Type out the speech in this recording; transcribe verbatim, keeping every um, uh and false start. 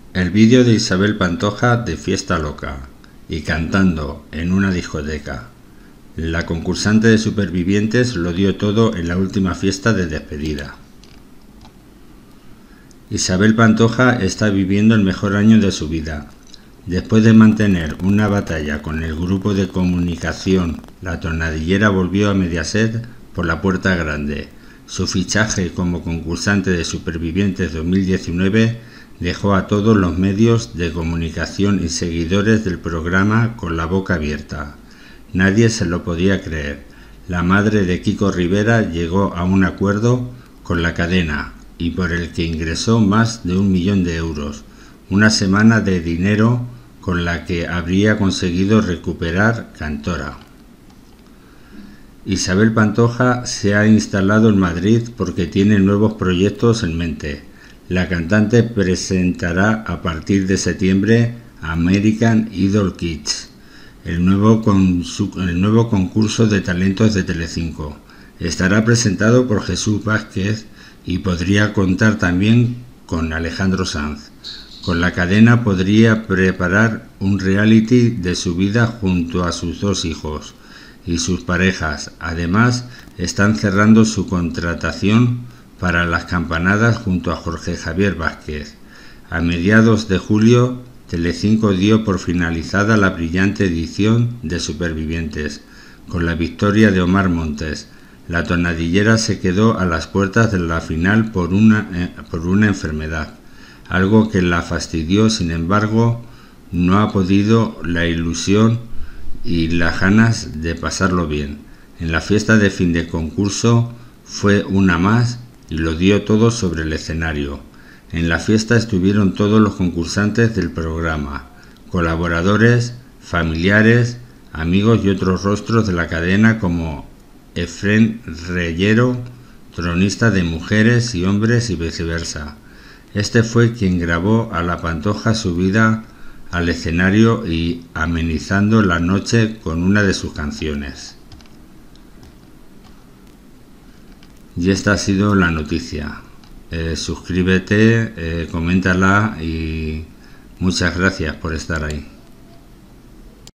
El vídeo de Isabel Pantoja de Fiesta Loca y cantando en una discoteca. La concursante de Supervivientes lo dio todo en la última fiesta de despedida. Isabel Pantoja está viviendo el mejor año de su vida. Después de mantener una batalla con el grupo de comunicación, La Tonadillera volvió a Mediaset por la puerta grande. Su fichaje como concursante de Supervivientes dos mil diecinueve dejó a todos los medios de comunicación y seguidores del programa con la boca abierta. Nadie se lo podía creer. La madre de Kiko Rivera llegó a un acuerdo con la cadena y por el que ingresó más de un millón de euros, una semana de dinero con la que habría conseguido recuperar Cantora. Isabel Pantoja se ha instalado en Madrid porque tiene nuevos proyectos en mente. La cantante presentará a partir de septiembre American Idol Kids, el nuevo, con su, el nuevo concurso de talentos de Telecinco. Estará presentado por Jesús Vázquez y podría contar también con Alejandro Sanz. Con la cadena podría preparar un reality de su vida junto a sus dos hijos y sus parejas. Además, están cerrando su contratación para las campanadas junto a Jorge Javier Vázquez. A mediados de julio, Telecinco dio por finalizada la brillante edición de Supervivientes, con la victoria de Omar Montes. La Tonadillera se quedó a las puertas de la final por una, eh, por una enfermedad, algo que la fastidió. Sin embargo, no ha podido la ilusión y las ganas de pasarlo bien. En la fiesta de fin de concurso fue una más y lo dio todo sobre el escenario. En la fiesta estuvieron todos los concursantes del programa, colaboradores, familiares, amigos y otros rostros de la cadena como Efrén Reyero, tronista de mujeres y hombres y viceversa. Este fue quien grabó a la Pantoja subida al escenario y amenizando la noche con una de sus canciones. Y esta ha sido la noticia. Eh, suscríbete, eh, coméntala y muchas gracias por estar ahí.